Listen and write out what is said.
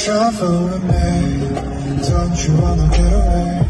travel with me? Don't you wanna get away?